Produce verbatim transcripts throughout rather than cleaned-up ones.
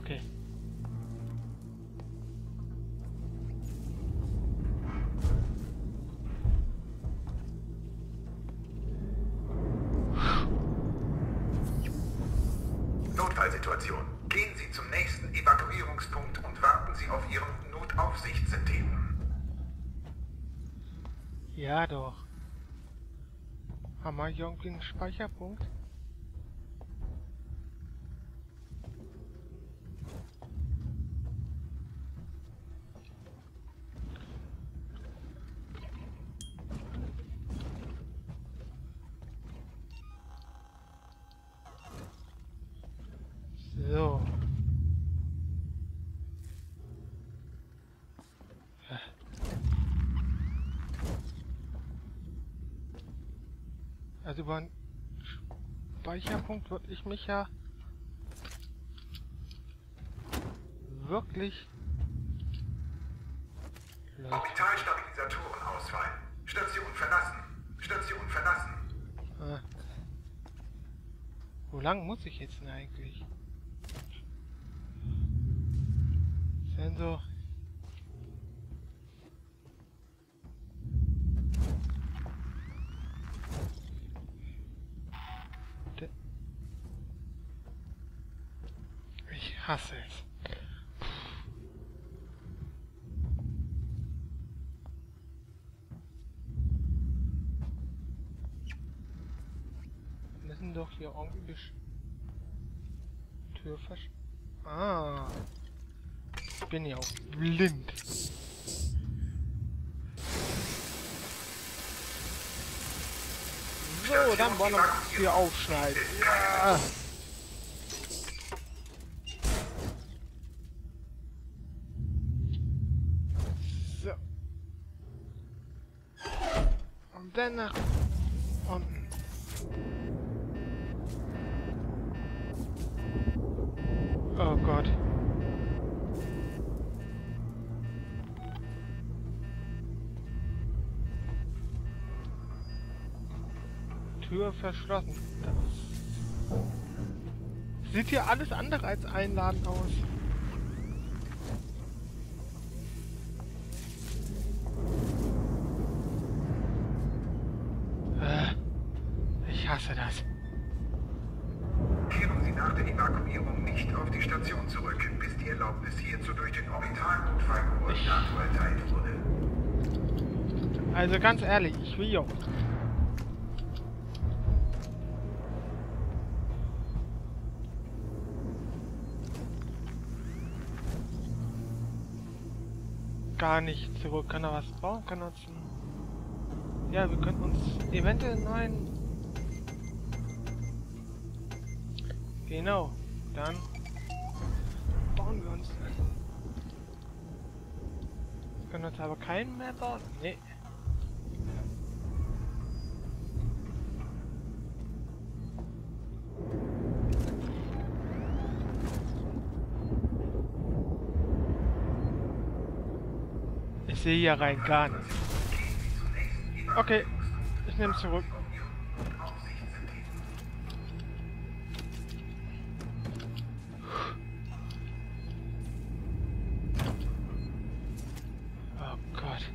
Okay. Notfallsituation. Gehen Sie zum nächsten Evakuierungspunkt und warten Sie auf Ihren Notaufsichtssyntheten. Ja, doch. Haben wir hier irgendwie einen Speicherpunkt? So. Also über einen Speicherpunkt würde ich mich ja wirklich... Orbitalstabilisatoren ausfallen. Station verlassen. Station verlassen. Ah. Wo lang muss ich jetzt denn eigentlich? Sensor. Ich hasse es. Wir müssen doch hier irgendwie die Tür versch... Ah. Ich bin ja auch blind. So, dann wollen wir uns hier aufschneiden. Ja. So. Und dann nach unten. Oh Gott. Tür verschlossen. Das sieht hier alles andere als einladend aus. Äh, ich hasse das. Kehren Sie nach der Evakuierung nicht auf die Station zurück, bis die Erlaubnis hierzu durch den Orbitalnotfallkoordinator erteilt wurde. Also ganz ehrlich, ich will ja. Gar nicht zurück. Kann er was bauen? Kann er uns... Ja, wir könnten uns eventuell nein. Genau. Dann bauen wir uns. Wir können uns aber keinen mehr bauen. Nee. Ich sehe hier rein gar nichts. Okay, ich nehme es zurück. Oh Gott.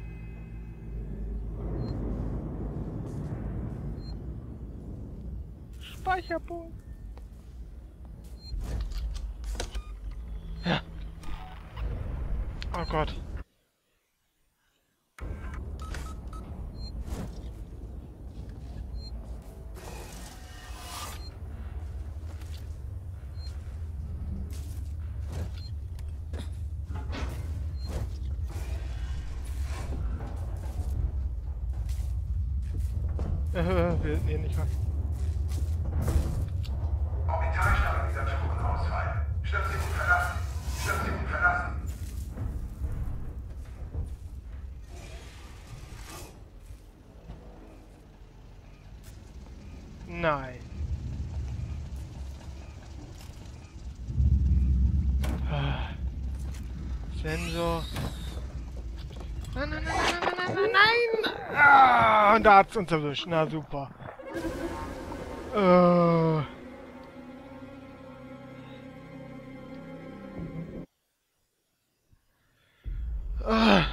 Speicherpunkt. Ja. Oh Gott. Äh, wir nee, nicht was. Orbitalstabilisatoren ausfallen. Station verlassen. Station verlassen. Nein. Ah. Sensor. Nein, nein, nein, nein, nein, nein, nein, nein! Ah, und da hat's uns erwischt. Na super. Äh. Ah.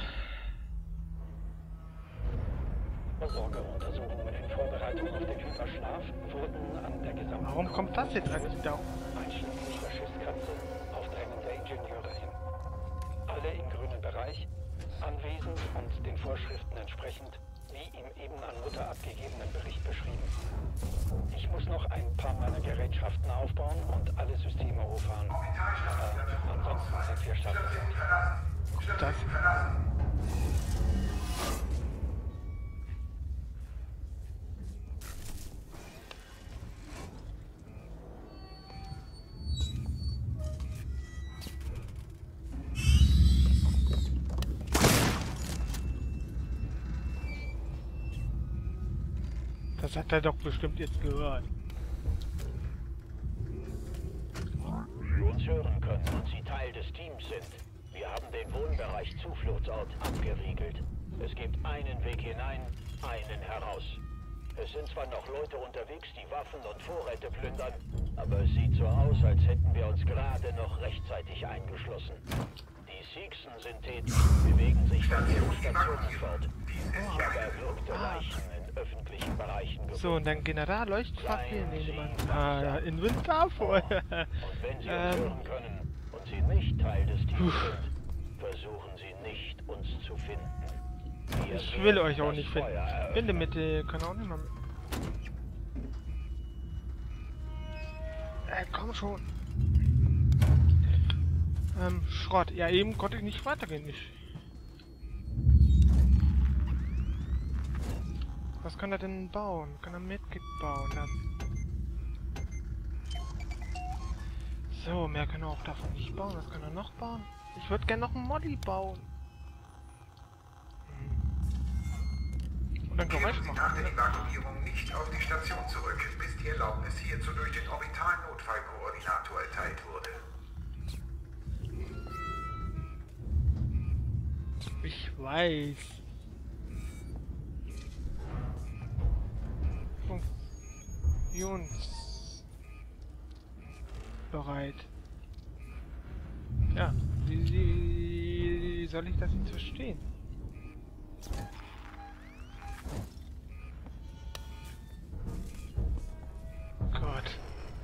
Versorgeruntersuchungen in Vorbereitung auf den Hyperschlaf wurden an der gesamten... Warum kommt das jetzt eigentlich da? Einschließlich der Schiffskatze auf Drängen der Ingenieure hin. Alle im grünen Bereich, anwesend und den Vorschriften entsprechend, wie im eben an Mutter abgegebenen Bericht beschrieben. Ich muss noch ein paar meiner Gerätschaften aufbauen und alle Systeme hochfahren. Äh, ansonsten sind wir stationiert. Das. Das hat er doch bestimmt jetzt gehört. Uns hören können und Sie Teil des Teams sind. Wir haben den Wohnbereich Zufluchtsort abgeriegelt. Es gibt einen Weg hinein, einen heraus. Es sind zwar noch Leute unterwegs, die Waffen und Vorräte plündern, aber es sieht so aus, als hätten wir uns gerade noch rechtzeitig eingeschlossen. Die Siegson-Syntheten bewegen sich von ihren Stationen fort. Ich habe erwürgte Leichen in öffentlichen Bereichen gefunden. So, und dann Generalleuchtfackel nehmen wir. Ah, Inventar vor. Und wenn Sie uns ähm, hören können und Sie nicht Teil des Teams sind, versuchen Sie nicht, uns zu finden. Wir Ich werden will euch auch das nicht Feuer finden. eröffnen. Bin Mitte, kann auch nicht mal. Äh, komm schon. Ähm, Schrott. Ja, eben konnte ich nicht weitergehen. Ich. Was kann er denn bauen? Kann er Medkit bauen? Das. So, mehr kann er auch davon nicht bauen. Was kann er noch bauen? Ich würde gerne noch einen Molly bauen. Hm. Und dann Geräusch Kehren Sie machen. nach der Evakuierung nicht auf die Station zurück, bis die Erlaubnis hierzu durch den Orbitalnotfallkoordinator erteilt wurde. Ich weiß. Funktionsbereit. Ja, wie, wie soll ich das jetzt verstehen? Gott.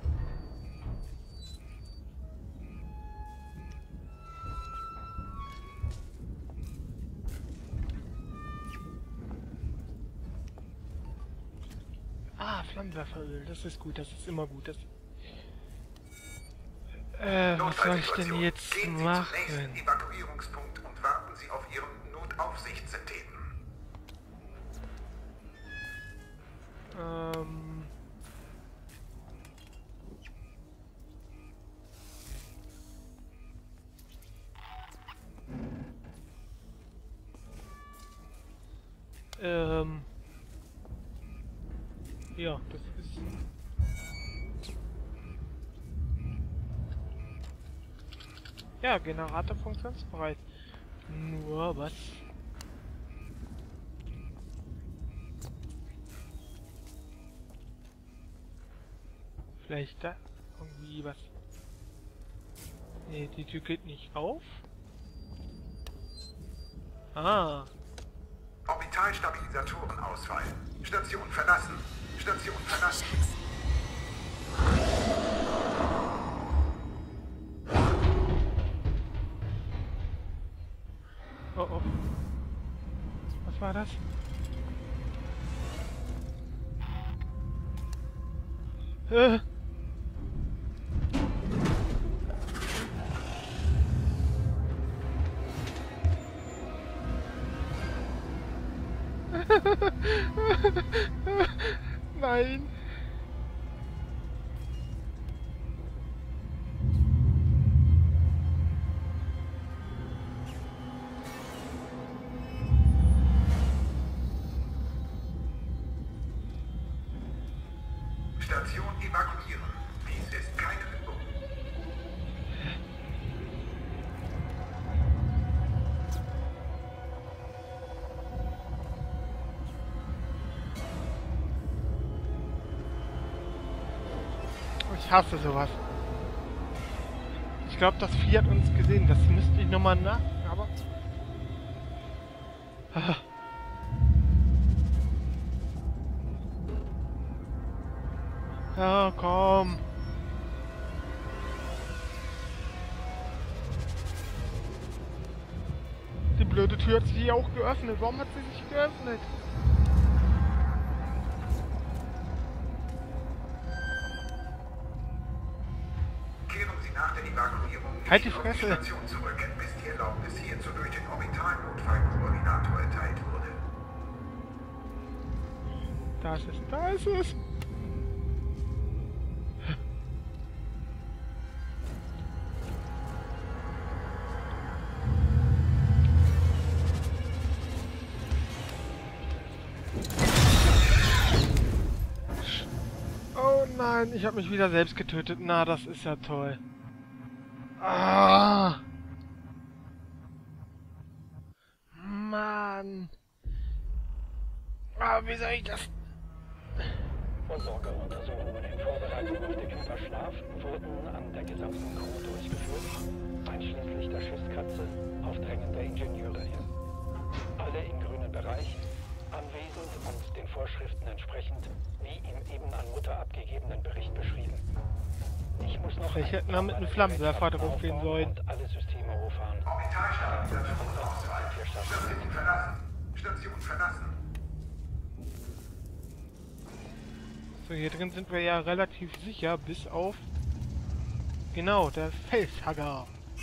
Ah, Flammenwerferöl, das ist gut, das ist immer gut. Das äh, was soll ich denn jetzt Gehen Sie machen? zum nächsten Evakuierungspunkt und warten Sie auf Ihren Notaufsichtssyntheten. Ähm... Ähm... Ja, das ist... Ja, Generator funktionsbereit. Nur was? Vielleicht da irgendwie was. Nee, die Tür geht nicht auf. Ah. Orbitalstabilisatoren ausfallen. Station verlassen. Station verlassen. Oh oh. Was war das? Äh. Nein. Station evakuieren. Dies ist keine Übung. Ich hasse sowas. Ich glaube, das Vieh hat uns gesehen. Das müsste ich nochmal nach. Aber Ah. Ja, komm. Die blöde Tür hat sich auch geöffnet. Warum hat sie sich geöffnet? Kehren Sie nach der Evakuierung nicht Halt die auf die Fresse. Station zurück, bis die Erlaubnis hierzu durch den Orbitalnotfallkoordinator erteilt wurde. Da ist es, da ist es. Oh nein, ich habe mich wieder selbst getötet. Na, das ist ja toll. Ah! Mann! Ah, wie soll ich das? Vorsorgeuntersuchungen in Vorbereitung auf den Hyperschlaf wurden an der gesamten Crew durchgeführt, einschließlich der Schusskatze auf Drängen der Ingenieure hin. Alle im grünen Bereich, anwesend und den Vorschriften entsprechend, wie im eben an Mutter abgegebenen Bericht beschrieben. Ich muss noch Ich hätte mal mit einem Flammenwerfer drauf gehen sollen. und alle Systeme hochfahren. Orbitalstabilisatoren ausfallen. Station verlassen. Station verlassen. So, hier drin sind wir ja relativ sicher, bis auf... Genau, der Felshagger.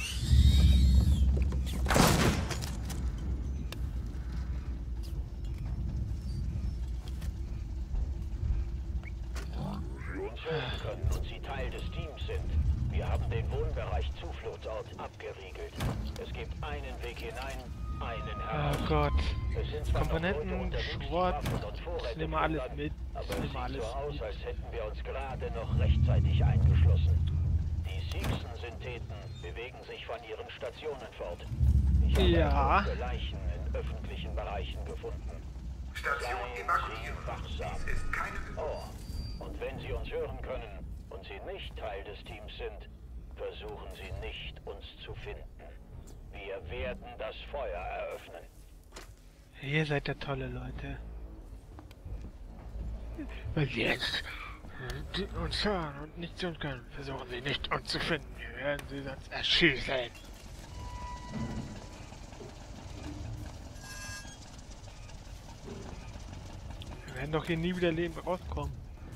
hören können und Sie Teil des Teams sind. Wir haben den Wohnbereich Zufluchtsort abgeriegelt. Es gibt einen Weg hinein, einen heraus. Oh Gott. Es sind zwar noch Leute Komponenten, unterwegs, die Schrott, Waffen und Vorräte ich nehme alles plündern, mit. aber Ich es nehme sieht alles so aus, mit. als hätten wir uns gerade noch rechtzeitig eingeschlossen. Die Seegson-Syntheten bewegen sich von ihren Stationen fort. Ich habe Ja. tote Leichen in öffentlichen Bereichen gefunden. Station Seien Sie evakuieren. wachsam. Dies ist keine Übung. Oh, und wenn Sie uns hören können und Sie nicht Teil des Teams sind, versuchen Sie nicht, uns zu finden. Wir werden das Feuer eröffnen. Ihr seid ja tolle Leute. Weil Sie jetzt uns hören und nicht tun können, versuchen Sie nicht uns zu finden. Wir werden Sie sonst erschießen. Wir werden doch hier nie wieder lebend rauskommen.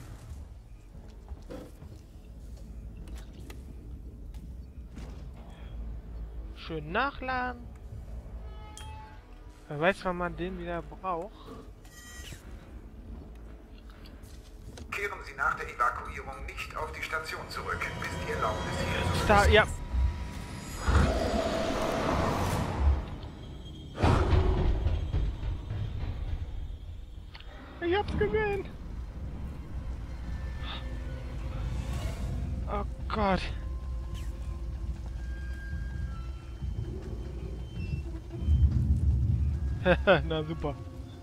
Schön nachladen. Wer weiß, wann man den wieder braucht. Kehren Sie nach der Evakuierung nicht auf die Station zurück, bis die Erlaubnis hierzu Da, ja. Ich hab's gesehen. Oh Gott. Na super.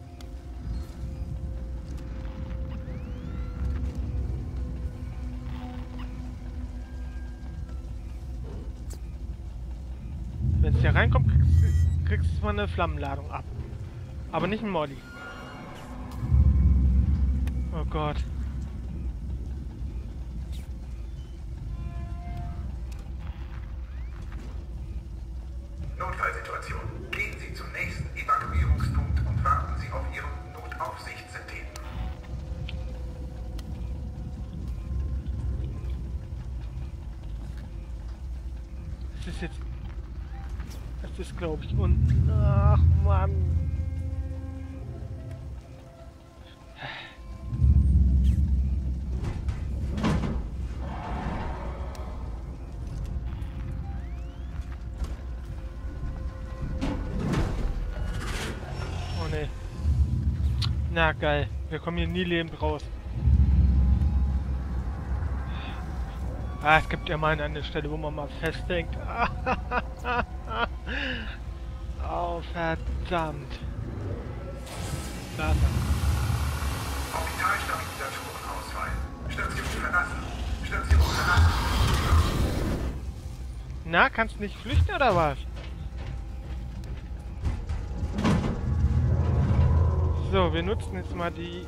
Wenn es hier reinkommt, kriegst, kriegst du mal eine Flammenladung ab. Aber nicht ein Molly. Oh Gott. Notfallsituation. Gehen Sie zum nächsten Evakuierungspunkt und warten Sie auf Ihren Notaufsichtssyntheten. Das ist jetzt... Das ist, glaube ich, unten. Ach, Mann. Oh, ne. Na, geil. Wir kommen hier nie lebend raus. Ah, es gibt ja mal eine Stelle, wo man mal festhängt. Oh, verdammt. Da ist er. Orbitalstabilisatoren ausfallen. Station verlassen. Station verlassen. Na, kannst nicht flüchten oder was? So, wir nutzen jetzt mal die...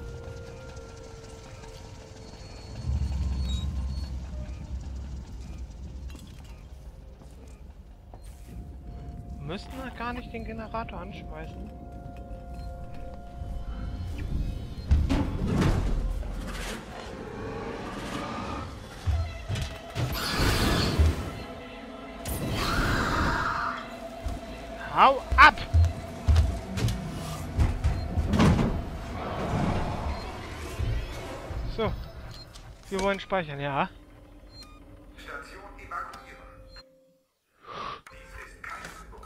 Müssten wir gar nicht den Generator anschmeißen? Hau ab! So. Wir wollen speichern, ja. Station evakuieren. Dies ist keine Übung.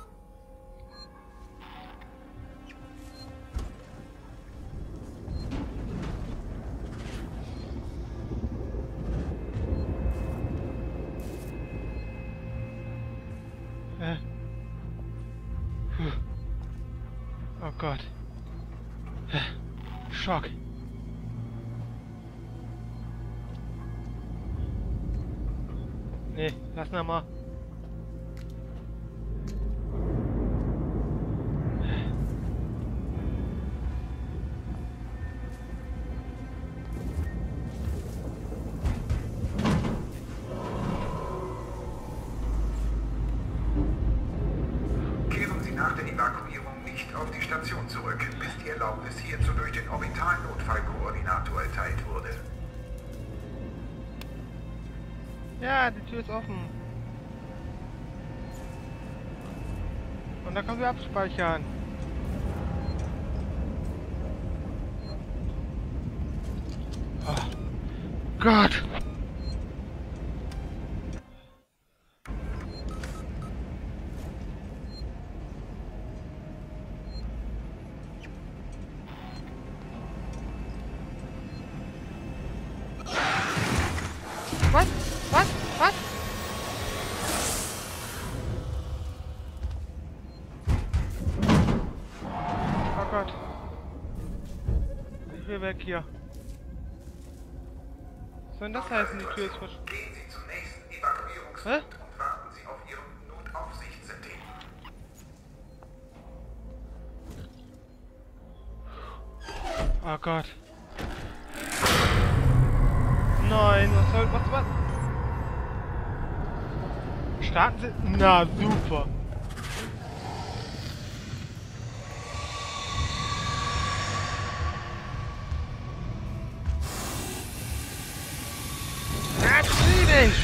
Äh. Puh. Oh Gott. Äh. Schock. Nee, lass noch mal. Kehren Sie nach der Evakuierung nicht auf die Station zurück, bis die Erlaubnis hierzu durch den Orbitalnotfallkoordinator erteilt wurde. Ja, die Tür ist offen. Und dann können wir abspeichern. Oh Gott! Was? Was? Was? Oh Gott. Ich will weg hier. Was soll denn das heißen, die Tür ist versch... Gehen Sie zum nächsten Evakuierungspunkt und warten Sie auf Ihren Notaufsichtssetting. Oh Gott. Nein, was soll... was... was? Starten Sie... Na, super. Natürlich!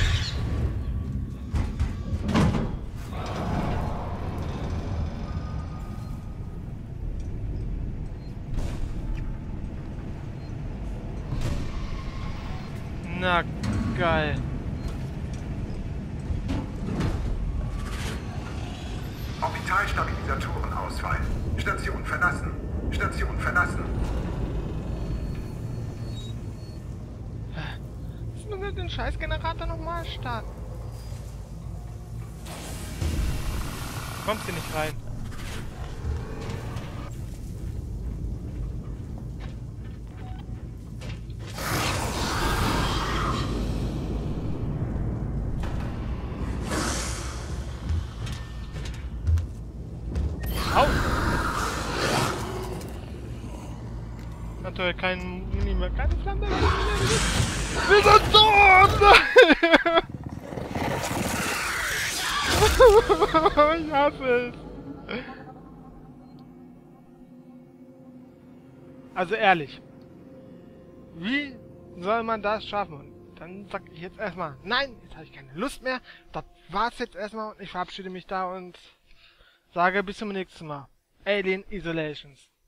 Na, geil. Orbitalstabilisatoren ausfallen. Station verlassen. Station verlassen. Jetzt müssen wir den Scheißgenerator nochmal starten. Kommst du nicht rein? Au! Natürlich kein Muni mehr, keine Flamme mehr. Wir sind tot! Ich hasse es. Also ehrlich. Wie soll man das schaffen? Und dann sag ich jetzt erstmal, nein, jetzt habe ich keine Lust mehr. Das war's jetzt erstmal und ich verabschiede mich da und sage bis zum nächsten Mal. Alien Isolations.